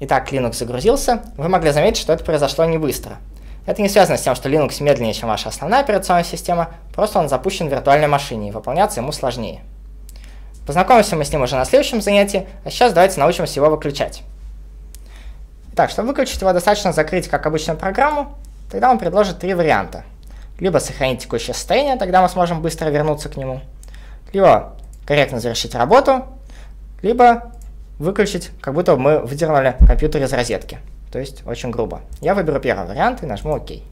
Итак, Linux загрузился. Вы могли заметить, что это произошло не быстро. Это не связано с тем, что Linux медленнее, чем ваша основная операционная система, просто он запущен в виртуальной машине, и выполняться ему сложнее. Познакомимся мы с ним уже на следующем занятии, а сейчас давайте научимся его выключать. Итак, чтобы выключить его, достаточно закрыть как обычную программу, тогда он предложит три варианта. Либо сохранить текущее состояние, тогда мы сможем быстро вернуться к нему, либо корректно завершить работу, либо выключить, как будто мы выдернули компьютер из розетки. То есть очень грубо. Я выберу первый вариант и нажму ОК.